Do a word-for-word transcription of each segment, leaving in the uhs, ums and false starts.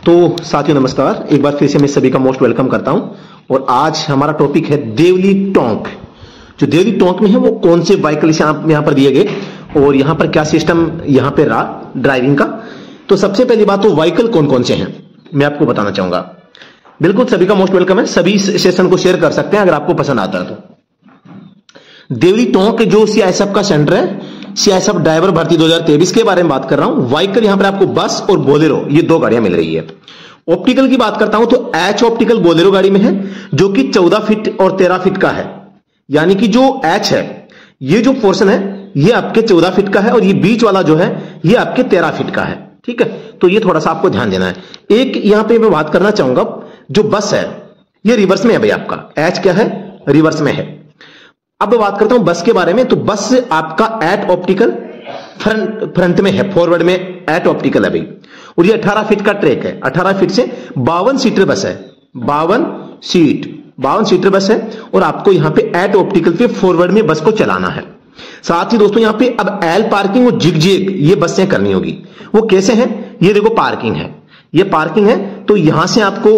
तो साथियों नमस्कार, एक बार फिर से मैं सभी का मोस्ट वेलकम करता हूं। और आज हमारा टॉपिक है देवली टोंक। जो देवली टोंक में है वो कौन से व्हीकल यहां पर दिए गए और यहां पर क्या सिस्टम यहां पे रहा ड्राइविंग का। तो सबसे पहली बात तो व्हीकल कौन कौन से हैं मैं आपको बताना चाहूंगा। बिल्कुल सभी का मोस्ट वेलकम है, सभी सेशन को शेयर कर सकते हैं अगर आपको पसंद आता है तो। देवली टोंक जो सीआईएसएफ का सेंटर है, सीआईएसएफ ड्राइवर भर्ती दो हज़ार तेईस के बारे में बात कर रहा हूं। व्हीकल यहां पर आपको बस और बोलेरो ये दो गाड़ियां मिल रही है। ऑप्टिकल की बात करता हूं तो एच ऑप्टिकल बोलेरो गाड़ी में है जो कि चौदह फीट और तेरह फीट का है। यानी कि जो एच है ये जो पोर्शन है ये आपके चौदह फीट का है और ये बीच वाला जो है ये आपके तेरह फीट का है। ठीक है, तो ये थोड़ा सा आपको ध्यान देना है। एक यहां पे मैं बात करना चाहूंगा, जो बस है ये रिवर्स में है भाई, आपका एच क्या है रिवर्स में है। अब बात करता हूं बस के बारे में, तो बस आपका एट ऑप्टिकल फ्रंट फ्रंट में है, फॉरवर्ड में एट ऑप्टिकल है भाई। और ये अठारह फीट का ट्रैक है, अठारह फीट से बावन सीटर बस है, बावन सीट बावन सीटर बस है। और आपको यहां पे एट ऑप्टिकल पे फॉरवर्ड में बस को चलाना है। साथ ही दोस्तों यहां पे अब एल पार्किंग और जिग-जैग ये बसें करनी होगी। वो कैसे हैं, ये देखो पार्किंग है, ये पार्किंग है। तो यहां से आपको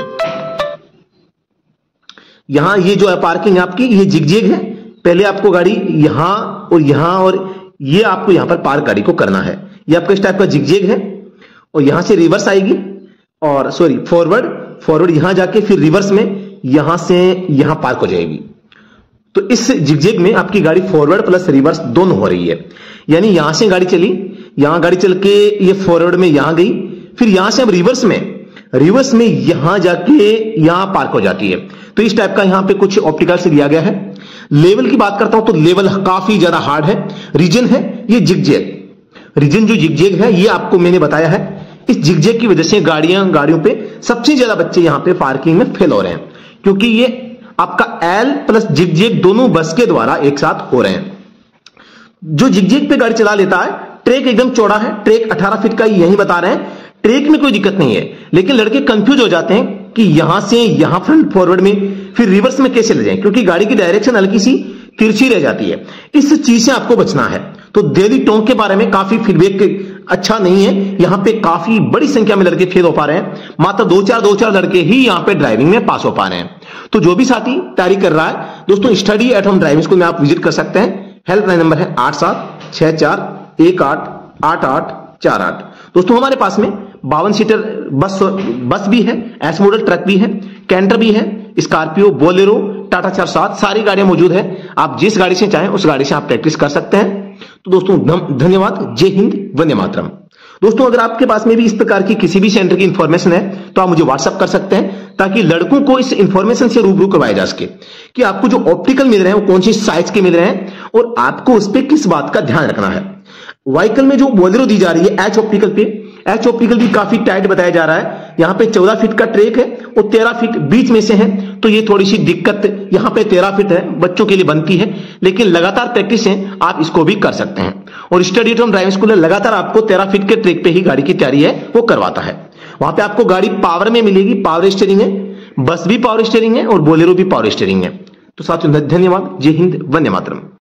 यहां ये जो है पार्किंग आपकी ये जिग-जैग है। पहले आपको गाड़ी यहां और यहां और ये आपको यहां पर पार्क गाड़ी को करना है। ये आपका इस टाइप का जिग-जैग है और यहां से रिवर्स आएगी और सॉरी फॉरवर्ड फॉरवर्ड यहां जाके फिर रिवर्स में यहां से यहां पार्क हो जाएगी। तो इस जिग-जैग में आपकी गाड़ी फॉरवर्ड प्लस रिवर्स दोनों हो रही है। यानी यहां से गाड़ी चली, यहां गाड़ी चल के ये फॉरवर्ड में यहां गई, फिर यहां से अब रिवर्स में रिवर्स में यहां जाके यहां पार्क हो जाती है। तो इस टाइप का यहां पे कुछ ऑप्टिकल से दिया गया है। लेवल की बात करता हूं तो लेवल काफी ज्यादा हार्ड है। रीजन है ये जिग-जैग, रीजन जो जिग-जैग है ये आपको मैंने बताया है। इस जिग-जैग की वजह से गाड़ियां गाड़ियों पे सबसे ज्यादा बच्चे यहां पे पार्किंग में फेल हो रहे हैं, क्योंकि ये आपका एल प्लस जिग-जैग दोनों बस के द्वारा एक साथ हो रहे हैं। जो जिग-जैग पे गाड़ी चला लेता है, ट्रैक एकदम चौड़ा है, ट्रैक अठारह फीट का यही बता रहे हैं, ट्रैक में कोई दिक्कत नहीं है। लेकिन लड़के कंफ्यूज हो जाते हैं कि यहां से यहां फ्रंट फॉरवर्ड में फिर रिवर्स में कैसे ले जाएं, क्योंकि गाड़ी की डायरेक्शन हल्की सी तिरछी रह जाती है। इस चीज से आपको बचना है। तो देवली टोंक के बारे में काफी फीडबैक अच्छा नहीं है। यहां पे काफी बड़ी संख्या में लड़के फेल हो पा रहे हैं, मात्र दो चार दो चार लड़के ही यहां पे ड्राइविंग में पास हो पा रहे हैं। तो जो भी साथी तैयारी कर रहा है दोस्तों, study at home driving school में आप विजिट कर सकते हैं। हेल्पलाइन नंबर है आठ सात छह चार एक आठ आठ आठ चार आठ। दोस्तों हमारे पास में बावन सीटर बस बस भी है, एस मॉडल ट्रक भी है, कैंटर भी है, स्कॉर्पियो, बोलेरो, टाटा चार सात सारी गाड़ियां मौजूद है। आप जिस गाड़ी से चाहें उस गाड़ी से आप प्रैक्टिस कर सकते हैं। तो दोस्तों धन्यवाद, जय हिंद, वंदे मातरम। दोस्तों अगर आपके पास में भी इस प्रकार की किसी भी सेंटर की इंफॉर्मेशन है तो आप मुझे व्हाट्सअप कर सकते हैं, ताकि लड़कों को इस इंफॉर्मेशन से रूबरू करवाया जा सके कि आपको जो ऑप्टिकल मिल रहे हैं वो कौन सी साइज के मिल रहे हैं और आपको उस पर किस बात का ध्यान रखना है। व्हीकल में जो बोलेरो दी जा रही है एच ऑप्टिकल पे, एच ऑप्टिकल भी काफी टाइट बताया जा रहा है। यहां पे चौदह फीट का ट्रैक है और तेरह फीट बीच में से है, तो ये थोड़ी सी दिक्कत यहां पे तेरह फीट है बच्चों के लिए बनती है। लेकिन लगातार प्रैक्टिस है, आप इसको भी कर सकते हैं। और study at home driving school लगातार आपको तेरह फीट के ट्रैक पे ही गाड़ी की तैयारी है वो करवाता है। वहां पे आपको गाड़ी पावर में मिलेगी, पावर स्टीयरिंग है, बस भी पावर स्टीयरिंग है और बोलेरो भी पावर स्टीयरिंग है। तो साथियों धन्यवाद, जय हिंद, वंदे मातरम।